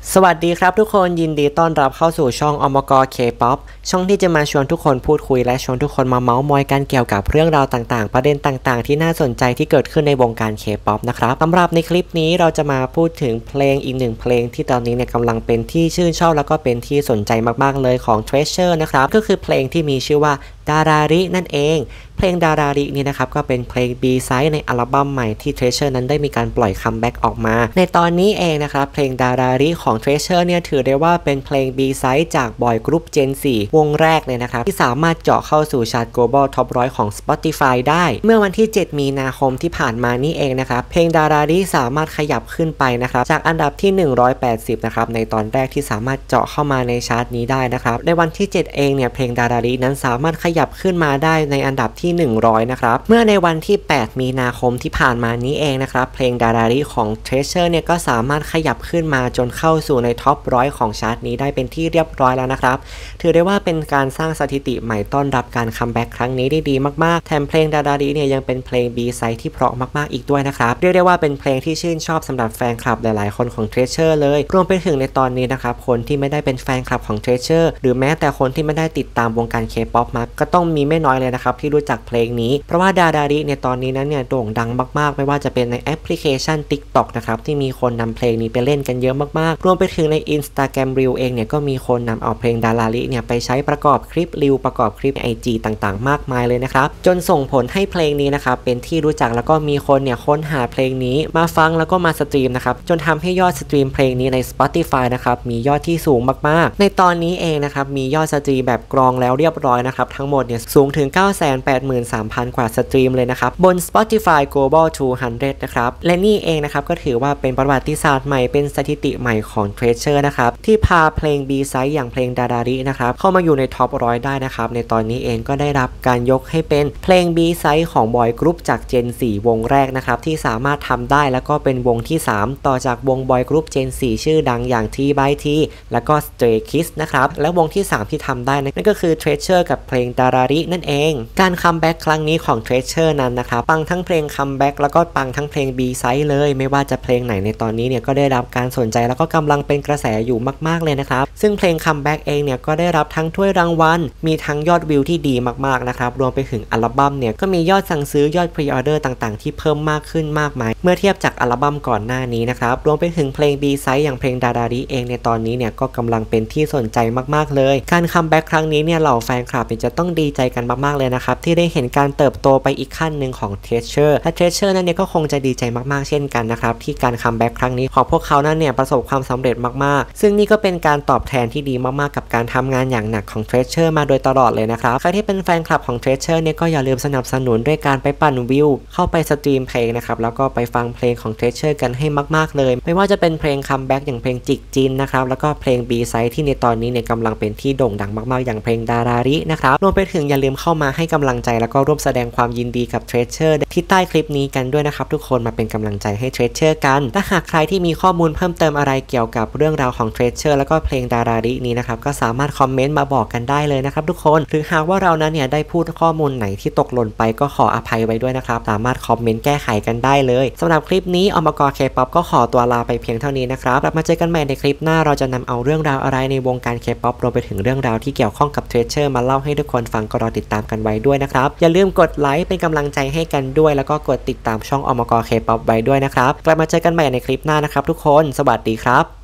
สวัสดีครับทุกคนยินดีต้อนรับเข้าสู่ช่องอมกK-POP ช่องที่จะมาชวนทุกคนพูดคุยและชวนทุกคนมาเมาส์มอยกันเกี่ยวกับเรื่องราวต่างๆประเด็นต่างๆที่น่าสนใจที่เกิดขึ้นในวงการ K-POP นะครับสำหรับในคลิปนี้เราจะมาพูดถึงเพลงอีกหนึ่งเพลงที่ตอนนี้เนี่ยกำลังเป็นที่ชื่นชอบแล้วก็เป็นที่สนใจมากๆเลยของ Treasure นะครับก็คือเพลงที่มีชื่อว่าดารารินั่นเองเพลงดารารินี่นะครับก็เป็นเพลง B-side ในอัลบั้มใหม่ที่ Treasure นั้นได้มีการปล่อยคัมแบ็กออกมาในตอนนี้เองนะครับเพลงดาราริของ Treasure เนี่ยถือได้ว่าเป็นเพลง B-side จากบอยกรุ๊ป Gen 4 วงแรกเลยนะครับที่สามารถเจาะเข้าสู่ชาร์ต Global Top 100 ของ Spotify ได้เมื่อวันที่ 7 มีนาคมที่ผ่านมานี่เองนะครับเพลงดาราริสามารถขยับขึ้นไปนะครับจากอันดับที่ 180 นะครับในตอนแรกที่สามารถเจาะเข้ามาในชาร์ตนี้ได้นะครับในวันที่ 7 เองเนี่ยเพลงดารารินั้นสามารถขยับขึ้นมาได้ในอันดับที่ 100 นะครับเมื่อในวันที่ 8 มีนาคมที่ผ่านมานี้เองนะครับเพลงดาราริของ Treasure เนี่ยก็สามารถขยับขึ้นมาจนเข้าสู่ในท็อป 100 ของชาร์ตนี้ได้เป็นที่เรียบร้อยแล้วนะครับถือได้ว่าเป็นการสร้างสถิติใหม่ต้อนรับการคัมแบ็กครั้งนี้ได้ดีมากๆแถมเพลงดาราริเนี่ยยังเป็นเพลง B-side ที่เพราะมากๆอีกด้วยนะครับเรียกได้ว่าเป็นเพลงที่ชื่นชอบสำหรับแฟนคลับหลายๆคนของ Treasure เลยรวมไปถึงในตอนนี้นะครับคนที่ไม่ได้เป็นแฟนคลับของ Treasure หรือแม้แต่คนที่ไม่ได้ติดตามวงการ K-POP มาก็ต้องมีไม่น้อยเลยนะครับที่รู้จักเพลงนี้เพราะว่าดาราริในตอนนี้นั้นเนี่ยโด่งดังมากๆไม่ว่าจะเป็นในแอปพลิเคชัน TikTok นะครับที่มีคนนำเพลงนี้ไปเล่นกันเยอะมากๆรวมไปถึงใน Instagram Reel เองเนี่ยก็มีคนนำเอาเพลงดาราริเนี่ยไปใช้ประกอบคลิป Reel ประกอบคลิป IG ต่างๆมากมายเลยนะครับจนส่งผลให้เพลงนี้นะครับเป็นที่รู้จักแล้วก็มีคนเนี่ยค้นหาเพลงนี้มาฟังแล้วก็มาสตรีมนะครับจนทำให้ยอดสตรีมเพลงนี้ใน Spotify นะครับมียอดที่สูงมากๆในตอนนี้เองนะครับมียอดสตรีมแบบกรองแล้วเรียบร้อยนะครับทั้งหมดเนี่ยสูงถึง 983,000 กว่าสตรีมเลยนะครับบน Spotify Global 200 นะครับและนี่เองนะครับก็ถือว่าเป็นประวัติศาสตร์ใหม่เป็นสถิติใหม่ของ Treasure นะครับที่พาเพลง B-side อย่างเพลงดารารินะครับเข้ามาอยู่ในท็อป 100 ได้นะครับในตอนนี้เองก็ได้รับการยกให้เป็นเพลง B-side ของบอยกรุ๊ปจาก Gen 4 วงแรกนะครับที่สามารถทำได้แล้วก็เป็นวงที่ 3 ต่อจากวงบอยกรุ๊ป Gen 4 ชื่อดังอย่าง T-by-T แล้วก็ Stray Kids นะครับและวงที่ 3 ที่ทำได้นั่นก็คือ Treasure กับเพลงดารารินั่นเองการคัมแบ็กครั้งนี้ของ Treasure นั้นนะครับปังทั้งเพลงคัมแบ็กแล้วก็ปังทั้งเพลง B-side เลยไม่ว่าจะเพลงไหนในตอนนี้เนี่ยก็ได้รับการสนใจแล้วก็กำลังเป็นกระแสอยู่มากๆเลยนะครับซึ่งเพลงคัมแบ็กเองเนี่ยก็ได้รับทั้งถ้วยรางวัลมีทั้งยอดวิวที่ดีมากๆนะครับรวมไปถึงอัลบั้มเนี่ยก็มียอดสั่งซื้อยอดพรีออเดอร์ต่างๆที่เพิ่มมากขึ้นมากมายเมื่อเทียบจากอัลบั้มก่อนหน้านี้นะครับรวมไปถึงเพลง B-side อย่างเพลงดาราริเองในตอนนี้เนี่ยก็กำลังเป็นที่สนใจมากๆเลยการคัมแบ็กครั้งนี้เนี่ยเหล่าแฟนคลับจะต้องดีใจกันมากๆเลยนะครับที่ได้เห็นการเติบโตไปอีกขั้นหนึ่งของ Treasure และ Treasure นั้นเนี่ยก็คงจะดีใจมากๆเช่นกันนะครับที่การคัมแบ็กครั้งนี้ของพวกเขานั้นเนี่ยประสบความสำเร็จมากๆซึ่งนี่ก็เป็นการตอบแทนที่ดีมากๆกับการทำงานอย่างหนักของ Treasure มาโดยตลอดเลยนะครับใครที่เป็นแฟนคลับของ Treasure เนี่ยก็อย่าลืมสนับสนุนด้วยการไปปั่นวิวเข้าไปสตรีมเพลงนะครับแล้วก็ไปฟังเพลงของ Treasure กันให้มากๆเลยไม่ว่าจะเป็นเพลงคัมแบ็กอย่างเพลงจิกจินนะครับแล้วก็เพลง B-side ที่ในตอนนี้เนี่ยกำลังเป็นที่โด่งดังมากๆอย่างเพลงดารารินะครับรวมไปถึงอย่าลืมเข้ามาให้กำลังใจแล้วก็ร่วมแสดงความยินดีกับ Treasure ที่ใต้คลิปนี้กันด้วยนะครับทุกคนมาเป็นกำลังใจให้ Treasure กันถ้าหากใครที่มีข้อมูลเพิ่มเติมอะไรเกี่ยวกับเรื่องราวของ Treasure แล้วก็เพลงดารารินี้นะครับก็สามารถคอมเมนต์มาบอกกันได้เลยนะครับทุกคนหรือหากว่าเรานั้นเนี่ยได้พูดข้อมูลไหนที่ตกหล่นไปก็ขออภัยไว้ด้วยนะครับสามารถคอมเมนต์แก้ไขกันได้เลยสำหรับคลิปนี้อมกK-POP ก็ขอตัวลาไปเพียงเท่านี้นะครับกลับมาเจอกันใหม่ในคลิปหน้าเราจะนำเอาเรื่องราวอะไรในวงการ K-POP รวมไปถึงเรื่องราวที่เกี่ยวข้องกับ Treasure มาเล่าให้ทุกคนฟังก็รอติดตามกันไว้ด้วยนะครับอย่าลืมกดไลค์เป็นกำลังใจให้กันด้วยแล้วก็กดติดตามช่องอมกK-POP ไว้ด้วยนะครับกลับมาเจอกันใหม่ในคลิปหน้านะครับทุกคนสวัสดีครับ